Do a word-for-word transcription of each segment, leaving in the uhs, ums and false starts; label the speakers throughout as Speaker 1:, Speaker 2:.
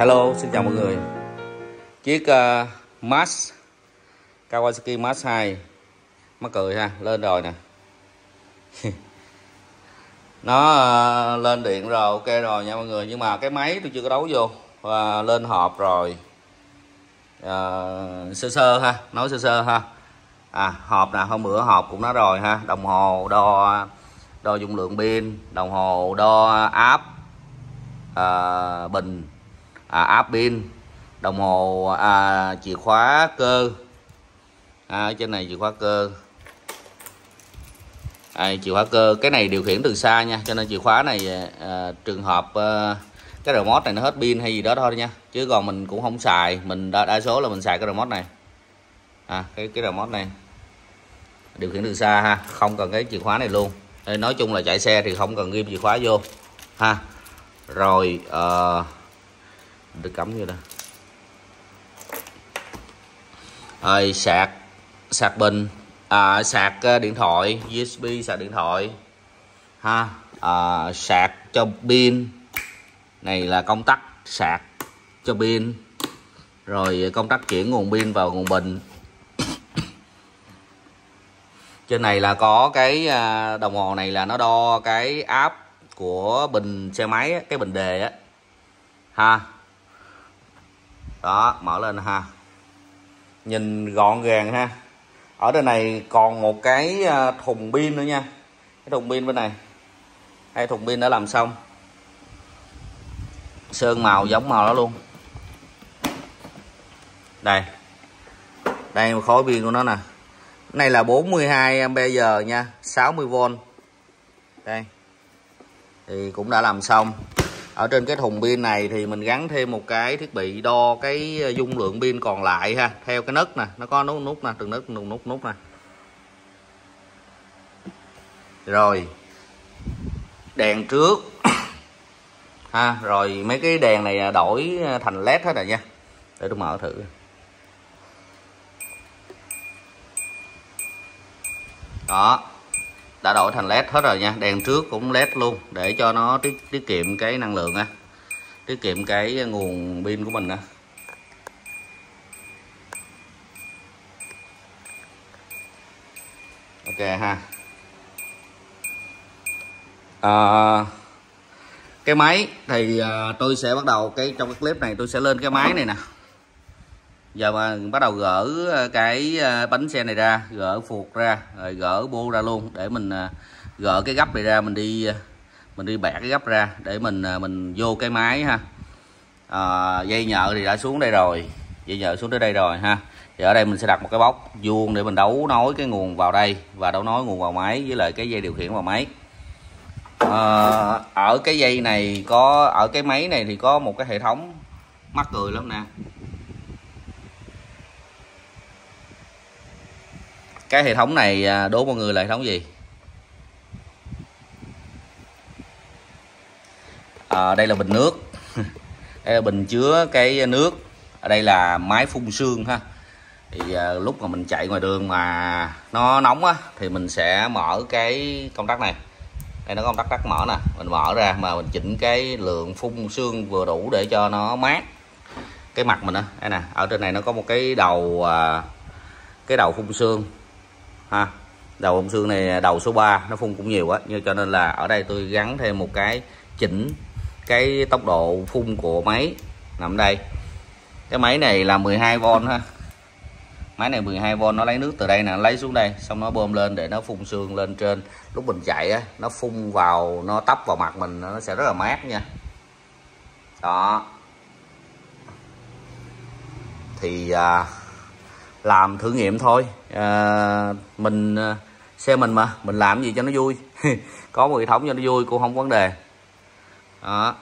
Speaker 1: Hello, xin chào mọi người. Chiếc uh, Max Kawasaki Max hai mắc cười ha, lên rồi nè. Nó uh, lên điện rồi, ok rồi nha mọi người. Nhưng mà cái máy tôi chưa có đấu vô, uh, lên hộp rồi, uh, sơ sơ ha, nói sơ sơ ha. À, hộp nè, hôm bữa hộp cũng nói rồi ha. Đồng hồ đo đo dung lượng pin, đồng hồ đo áp uh, bình, à, áp pin, đồng hồ, à, chìa khóa cơ, à, ở trên này chìa khóa cơ, à, chìa khóa cơ. Cái này điều khiển từ xa nha, cho nên chìa khóa này à, trường hợp à, cái remote này nó hết pin hay gì đó thôi nha, chứ còn mình cũng không xài. Mình đa, đa số là mình xài cái remote này, à, cái cái remote này điều khiển từ xa ha, không cần cái chìa khóa này luôn. Đây, nói chung là chạy xe thì không cần ghim chìa khóa vô ha. Rồi uh, được cắm vô đó. Rồi sạc sạc bình, à, sạc điện thoại u ét bê, sạc điện thoại ha, à, sạc cho pin. Này là công tắc sạc cho pin, rồi công tắc chuyển nguồn pin vào nguồn bình. Trên này là có cái đồng hồ này là nó đo cái áp của bình xe máy, cái bình đề á ha. Đó, mở lên ha, nhìn gọn gàng ha. Ở đây này còn một cái thùng pin nữa nha, cái thùng pin bên này, hai thùng pin đã làm xong, sơn màu giống màu đó luôn. Đây, đây một khối pin của nó nè. Cái này là bốn mươi hai am pe giờ nha, sáu mươi vôn. Đây thì cũng đã làm xong. Ở trên cái thùng pin này thì mình gắn thêm một cái thiết bị đo cái dung lượng pin còn lại ha, theo cái nấc nè, nó có nút nút nè, từng nấc nút nút nút nè. Rồi đèn trước ha, rồi mấy cái đèn này đổi thành led hết rồi nha. Để tôi mở thử. Đó, đã đổi thành led hết rồi nha. Đèn trước cũng led luôn, để cho nó tiết, tiết kiệm cái năng lượng á, tiết kiệm cái nguồn pin của mình á. Ok ha. À, cái máy thì à, tôi sẽ bắt đầu cái trong cái clip này tôi sẽ lên cái máy này nè. Giờ mà bắt đầu gỡ cái bánh xe này ra, gỡ phuộc ra, rồi gỡ bô ra luôn, để mình gỡ cái gấp này ra, mình đi mình đi bẻ cái gấp ra để mình mình vô cái máy ha. À, dây nhợ thì đã xuống đây rồi, dây nhợ xuống tới đây rồi ha. Thì ở đây mình sẽ đặt một cái bóc vuông để mình đấu nối cái nguồn vào đây và đấu nối nguồn vào máy với lại cái dây điều khiển vào máy. À, ở cái dây này có, ở cái máy này thì có một cái hệ thống mắc cười lắm nè. Cái hệ thống này đố mọi người là hệ thống gì? À, đây là bình nước. Đây là bình chứa cái nước. Ở đây là máy phun sương ha. Thì à, lúc mà mình chạy ngoài đường mà nó nóng á, thì mình sẽ mở cái công tắc này. Đây nó có công tắc tắt mở nè, mình mở ra mà mình chỉnh cái lượng phun sương vừa đủ để cho nó mát cái mặt mình á. Đây nè, ở trên này nó có một cái đầu à, cái đầu phun sương ha. Đầu phun sương này đầu số ba, nó phun cũng nhiều á, nhưng cho nên là ở đây tôi gắn thêm một cái chỉnh cái tốc độ phun của máy nằm đây. Cái máy này là mười hai vôn ha. Máy này mười hai vôn, nó lấy nước từ đây nè, nó lấy xuống đây, xong nó bơm lên để nó phun sương lên trên. Lúc mình chạy á, nó phun vào, nó tấp vào mặt mình, nó sẽ rất là mát nha. Đó. Thì à, làm thử nghiệm thôi. À, mình xe mình mà, mình làm gì cho nó vui. Có một hệ thống cho nó vui cũng không có vấn đề. Đó.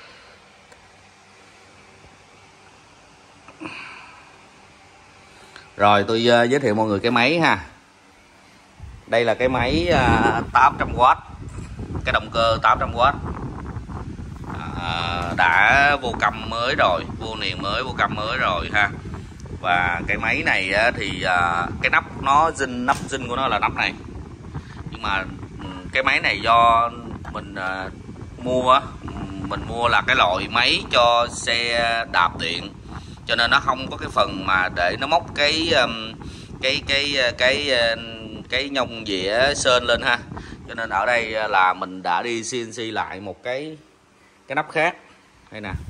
Speaker 1: Rồi tôi uh, giới thiệu mọi người cái máy ha. Đây là cái máy uh, tám trăm oát, cái động cơ tám trăm oát, à, đã vô căm mới rồi, vô niền mới, vô căm mới rồi ha. Và cái máy này thì cái nắp nó zin, nắp zin của nó là nắp này. Nhưng mà cái máy này do mình mua mình mua là cái loại máy cho xe đạp điện, cho nên nó không có cái phần mà để nó móc cái cái cái cái cái, cái nhông dĩa sên lên ha. Cho nên ở đây là mình đã đi xê en xê lại một cái cái nắp khác đây nè.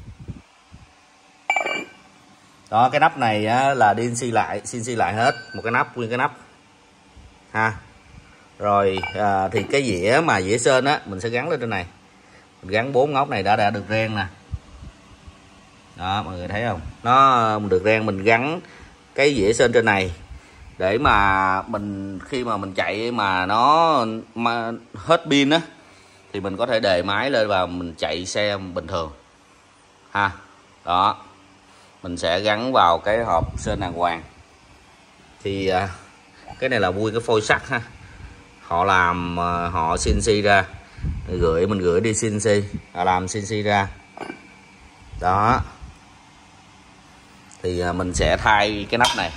Speaker 1: Đó, cái nắp này là đi xê lại xê en xê lại hết một cái nắp, nguyên cái nắp ha. Rồi à, thì cái dĩa mà dĩa sên á mình sẽ gắn lên trên này, mình gắn bốn ngóc này đã đã được ren nè. Đó, mọi người thấy không, nó được ren, mình gắn cái dĩa sên trên này để mà mình khi mà mình chạy mà nó mà hết pin á thì mình có thể đề máy lên và mình chạy xe bình thường ha. Đó, mình sẽ gắn vào cái hộp sên đàng hoàng. Thì à, cái này là vui cái phôi sắt ha, họ làm họ xê en xê ra, gửi mình gửi đi xê en xê, họ làm xê en xê ra. Đó, thì mình sẽ thay cái nắp này.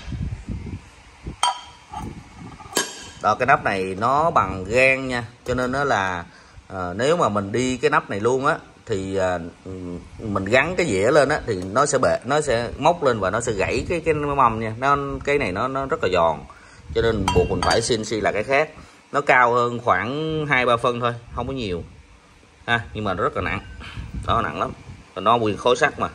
Speaker 1: Đó, cái nắp này nó bằng gan nha, cho nên nó là à, nếu mà mình đi cái nắp này luôn á thì à, mình gắn cái dĩa lên á thì nó sẽ bể, nó sẽ móc lên và nó sẽ gãy cái cái mâm nha. Nó cái này nó nó rất là giòn, cho nên buộc mình phải xê en xê là cái khác. Nó cao hơn khoảng hai ba phân thôi, không có nhiều ha, nhưng mà nó rất là nặng. Đó, nặng lắm, nó nguyên khối sắt mà.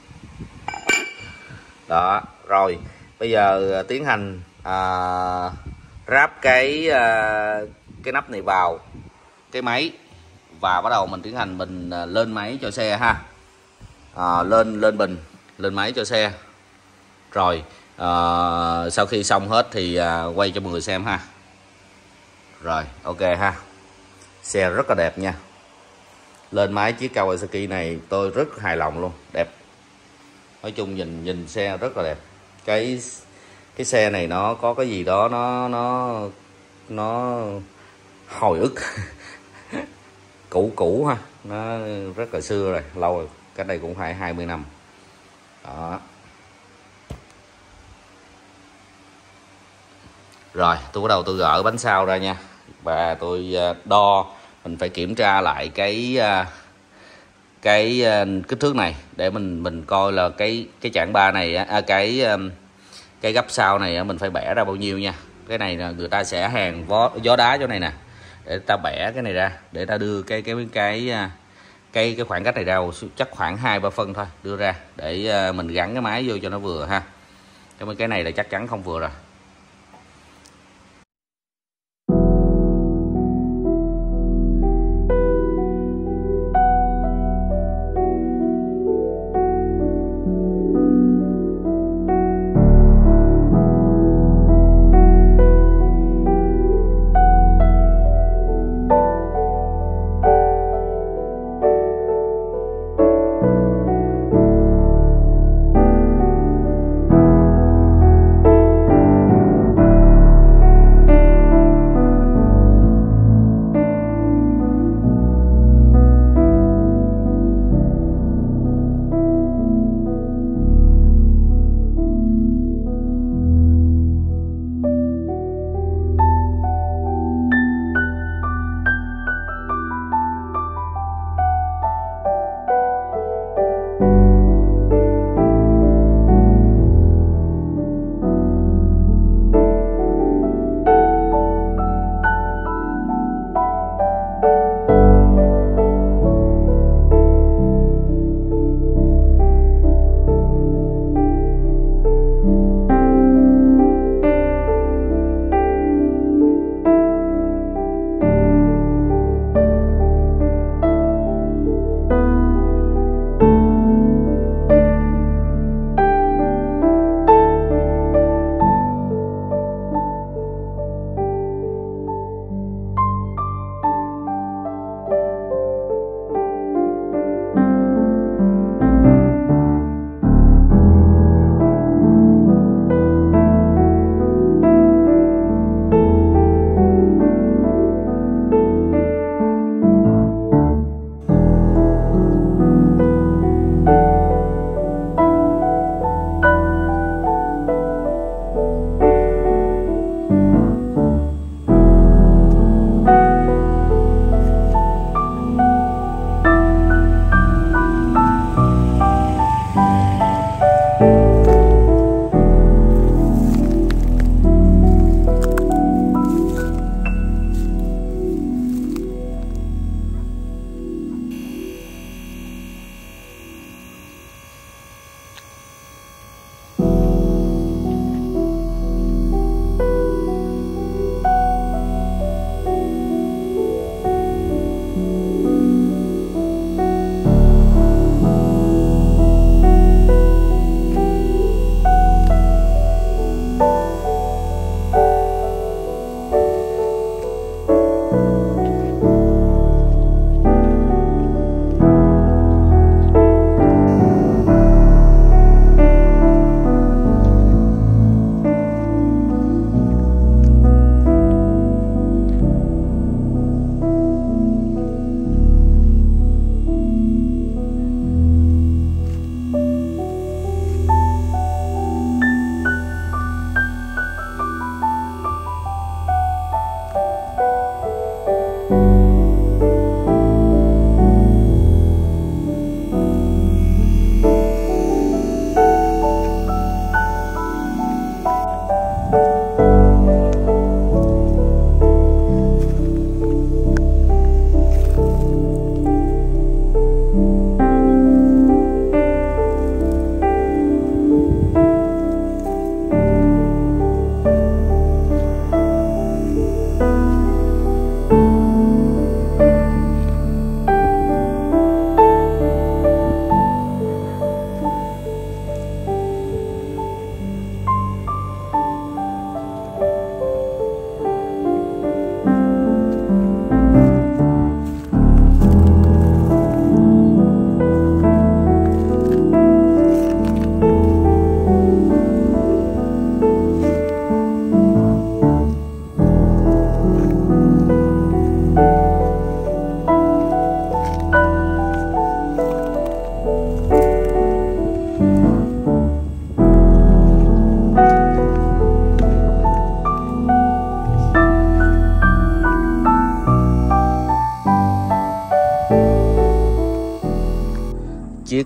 Speaker 1: Đó, rồi bây giờ tiến hành à, ráp cái à, cái nắp này vào cái máy và bắt đầu mình tiến hành mình à, lên máy cho xe ha. À, lên lên bình lên máy cho xe. Rồi à, sau khi xong hết thì à, quay cho mọi người xem ha. Rồi ok ha, xe rất là đẹp nha. Lên máy chiếc Kawasaki này tôi rất hài lòng luôn, đẹp. Nói chung nhìn nhìn xe rất là đẹp. Cái cái xe này nó có cái gì đó nó nó nó hồi ức cũ cũ ha, nó rất là xưa rồi, lâu rồi, cách đây cũng phải hai mươi năm. Đó. Rồi tôi bắt đầu tôi gỡ bánh sau ra nha, và tôi đo, mình phải kiểm tra lại cái cái kích thước này để mình mình coi là cái cái chảng ba này à, cái cái gấp sau này mình phải bẻ ra bao nhiêu nha. Cái này là người ta sẽ hàn gió, gió đá chỗ này nè, để ta bẻ cái này ra để ta đưa cái cái cái cái cái khoảng cách này ra chắc khoảng hai ba phân thôi, đưa ra để mình gắn cái máy vô cho nó vừa ha. Cái cái này là chắc chắn không vừa rồi.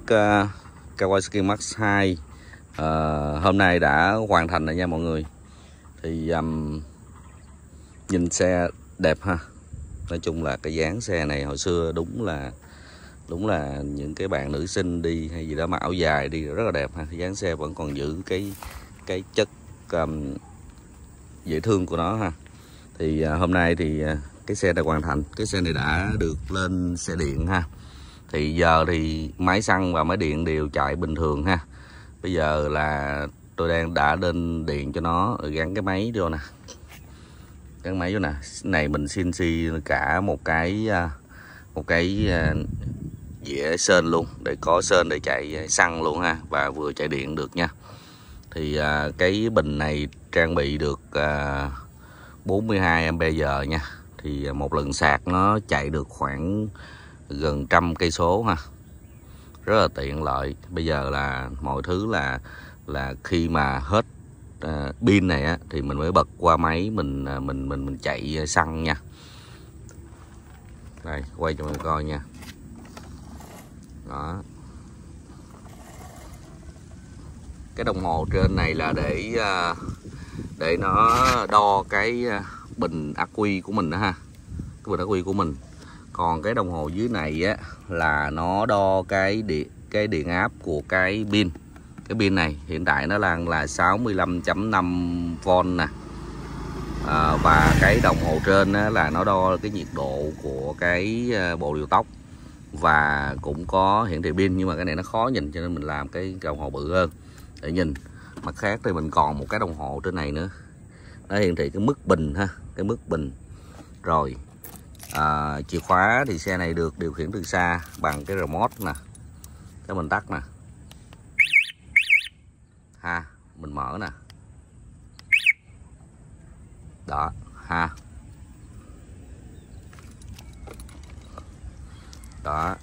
Speaker 1: uh, Kawasaki Max hai uh, hôm nay đã hoàn thành rồi nha mọi người. Thì um, nhìn xe đẹp ha. Nói chung là cái dáng xe này hồi xưa đúng là đúng là những cái bạn nữ sinh đi hay gì đó mà áo dài đi rất là đẹp ha. Dáng xe vẫn còn giữ cái cái chất um, dễ thương của nó ha. Thì uh, hôm nay thì uh, cái xe đã hoàn thành. Cái xe này đã được lên xe điện ha. Thì giờ thì máy xăng và máy điện đều chạy bình thường ha. Bây giờ là tôi đang đã lên điện cho nó, gắn cái máy vô nè, gắn máy vô nè. Này mình xin xi cả một cái một cái dĩa sên luôn, để có sên để chạy xăng luôn ha, và vừa chạy điện được nha. Thì cái bình này trang bị được bốn mươi hai am pe giờ nha. Thì một lần sạc nó chạy được khoảng gần trăm cây số ha, rất là tiện lợi. Bây giờ là mọi thứ là là khi mà hết uh, pin này á thì mình mới bật qua máy mình mình mình mình chạy xăng nha. Đây quay cho mọi người coi nha. Đó, cái đồng hồ trên này là để uh, để nó đo cái bình ắc quy của mình đó ha, cái bình ắc quy của mình. Còn cái đồng hồ dưới này á là nó đo cái điện cái điện áp của cái pin. Cái pin này hiện tại nó đang là sáu mươi lăm phẩy năm vôn nè. À, và cái đồng hồ trên á, là nó đo cái nhiệt độ của cái bộ điều tốc và cũng có hiển thị pin, nhưng mà cái này nó khó nhìn cho nên mình làm cái đồng hồ bự hơn để nhìn. Mặt khác thì mình còn một cái đồng hồ trên này nữa, nó hiển thị cái mức bình ha, cái mức bình. Rồi à, chìa khóa thì xe này được điều khiển từ xa bằng cái remote nè, cái mình tắt nè ha, mình mở nè, đó ha, đó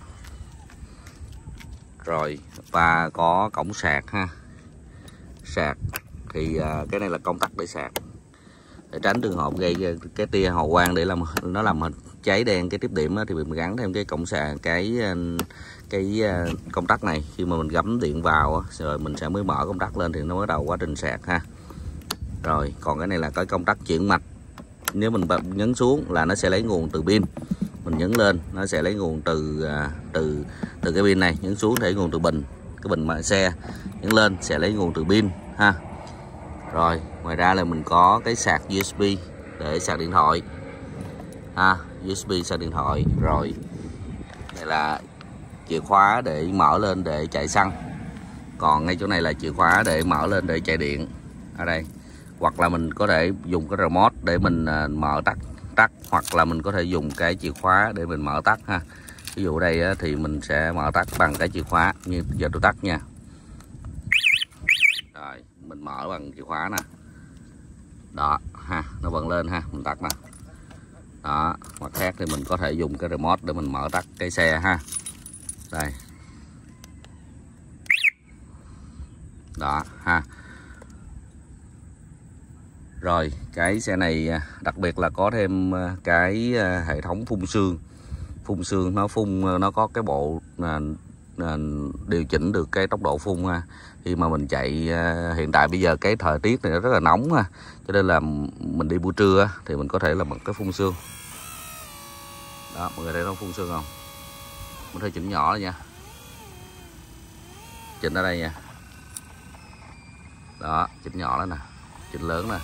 Speaker 1: rồi. Và có cổng sạc ha. Sạc thì uh, cái này là công tắc để sạc, để tránh trường hợp gây cái tia hào quang để làm nó làm cháy đen cái tiếp điểm đó, thì mình gắn thêm cái cổng sạc, cái cái công tắc này. Khi mà mình gắm điện vào rồi mình sẽ mới mở công tắc lên thì nó bắt đầu quá trình sạc ha. Rồi còn cái này là cái công tắc chuyển mạch, nếu mình nhấn xuống là nó sẽ lấy nguồn từ pin, mình nhấn lên nó sẽ lấy nguồn từ từ từ cái pin này, nhấn xuống thì lấy nguồn từ bình, cái bình mà xe, nhấn lên sẽ lấy nguồn từ pin ha. Rồi ngoài ra là mình có cái sạc u ét bê để sạc điện thoại ha, u ét bê sạc điện thoại. Rồi đây là chìa khóa để mở lên để chạy xăng. Còn ngay chỗ này là chìa khóa để mở lên để chạy điện ở đây. Hoặc là mình có thể dùng cái remote để mình mở tắt tắt, hoặc là mình có thể dùng cái chìa khóa để mình mở tắt ha. Ví dụ đây thì mình sẽ mở tắt bằng cái chìa khóa, như giờ tôi tắt nha. Rồi mình mở bằng chìa khóa nè, đó ha, nó bật lên ha, mình tắt nè. Đó, mặt khác thì mình có thể dùng cái remote để mình mở tắt cái xe ha. Đây, đó ha. Rồi cái xe này đặc biệt là có thêm cái hệ thống phun sương. Phun sương nó phun, nó có cái bộ điều chỉnh được cái tốc độ phun ha. Khi mà mình chạy hiện tại bây giờ cái thời tiết này nó rất là nóng ha, cho nên là mình đi buổi trưa thì mình có thể là bật cái phun sương. Đó, mọi người thấy nó phun sương không? Mình thấy chỉnh nhỏ rồi nha, chỉnh ở đây nha. Đó, chỉnh nhỏ đó nè, chỉnh lớn nè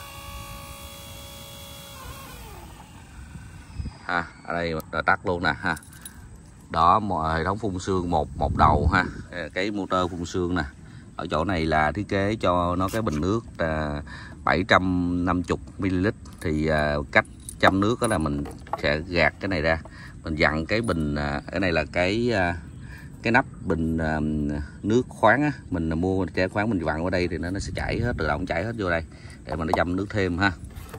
Speaker 1: ha. Ở đây là tắt luôn nè ha. Đó, hệ thống phun sương một một đầu ha, cái motor phun sương nè. Ở chỗ này là thiết kế cho nó cái bình nước bảy trăm năm mươi mi li lít. Thì cách châm nước đó là mình sẽ gạt cái này ra, mình dặn cái bình, cái này là cái cái nắp bình nước khoáng á, mình mua chai khoáng mình vặn vào đây thì nó nó sẽ chảy hết, tự động chảy hết vô đây để mình nó châm nước thêm ha.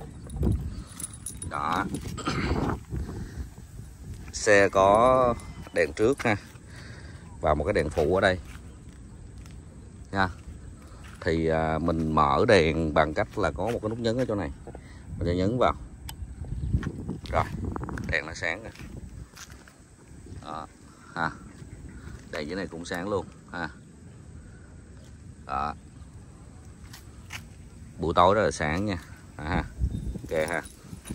Speaker 1: Đó, xe có đèn trước ha, và một cái đèn phụ ở đây nha. Thì à, mình mở đèn bằng cách là có một cái nút nhấn ở chỗ này, mình sẽ nhấn vào, rồi đèn nó sáng rồi. Đó ha, đèn dưới này cũng sáng luôn ha. ha. Đó. Buổi tối đó là sáng nha. À, ok ha.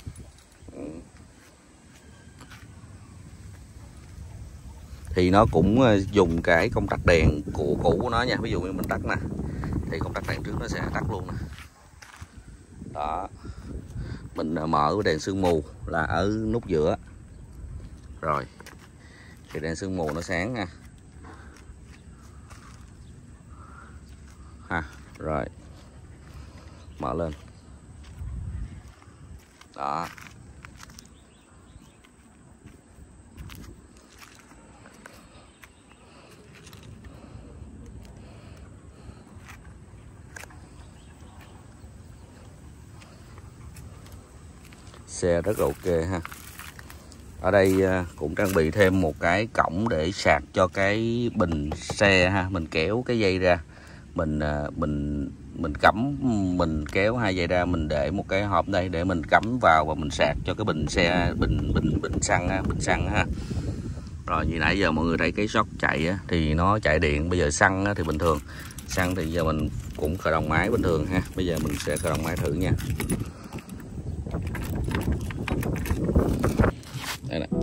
Speaker 1: Thì nó cũng dùng cái công tắc đèn của cũ của nó nha. Ví dụ như mình tắt nè thì công tắc đèn trước nó sẽ tắt luôn nè. Đó. Mình mở đèn sương mù là ở nút giữa. Rồi. Thì đèn sương mù nó sáng nha. Ha, rồi. Mở lên. Đó. Xe rất là ok ha. Ở đây cũng trang bị thêm một cái cổng để sạc cho cái bình xe ha. Mình kéo cái dây ra, mình mình mình cắm, mình kéo hai dây ra, mình để một cái hộp đây để mình cắm vào và mình sạc cho cái bình xe, bình bình bình xăng ha, bình xăng ha. Rồi như nãy giờ mọi người thấy cái shop chạy á, thì nó chạy điện. Bây giờ xăng á, thì bình thường, xăng thì giờ mình cũng khởi động máy bình thường ha. Bây giờ mình sẽ khởi động máy thử nha. Đây nè.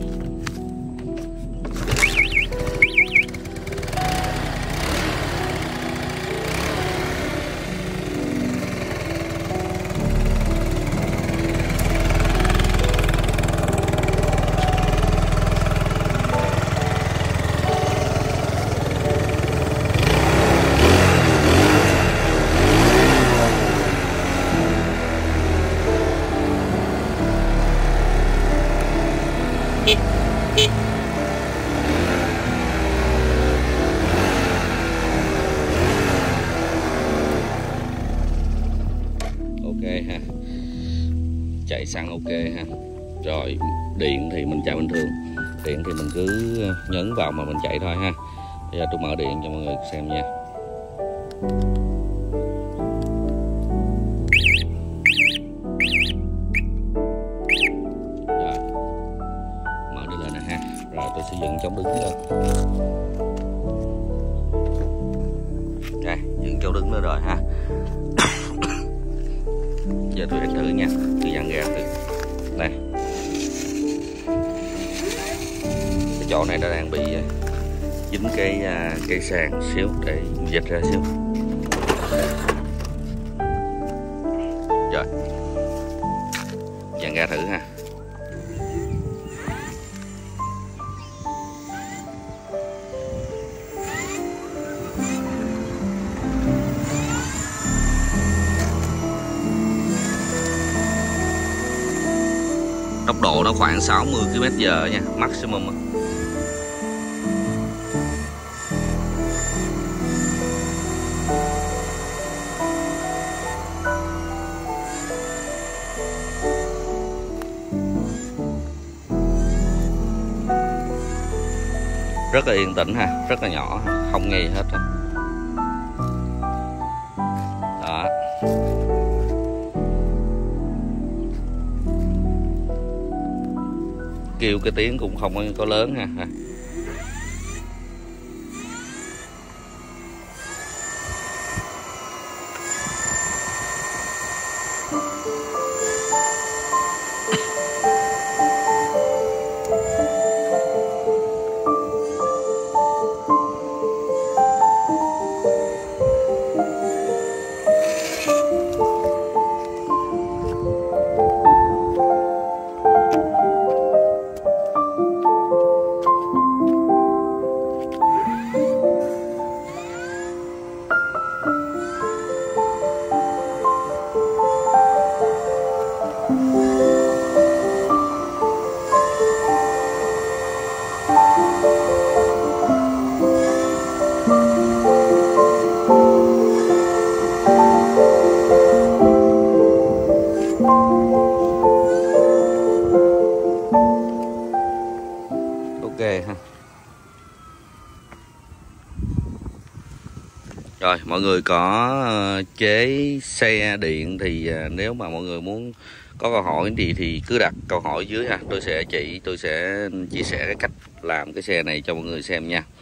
Speaker 1: Ok ha, chạy xăng ok ha. Rồi điện thì mình chạy bình thường, điện thì mình cứ nhấn vào mà mình chạy thôi ha. Bây giờ tôi mở điện cho mọi người xem nha. Rồi mở đi lên nè ha. Rồi tôi sẽ dựng chống đứng lên. Đây, dựng chống đứng lên rồi ha. Giờ tôi đánh thử nha, tôi dặn gà thử. Đây, cái chỗ này nó đang bị dính cái cây sàn xíu, để dịch ra xíu. Rồi, dặn gà thử ha. Tốc độ nó khoảng sáu mươi ki lô mét giờ nha, maximum. Rất là yên tĩnh ha, rất là nhỏ, không nghe gì hết. Đó. Kêu cái tiếng cũng không có lớn ha. Ha. Rồi mọi người có chế xe điện thì nếu mà mọi người muốn có câu hỏi gì thì cứ đặt câu hỏi dưới ha, tôi sẽ chỉ tôi sẽ chia sẻ cái cách làm cái xe này cho mọi người xem nha.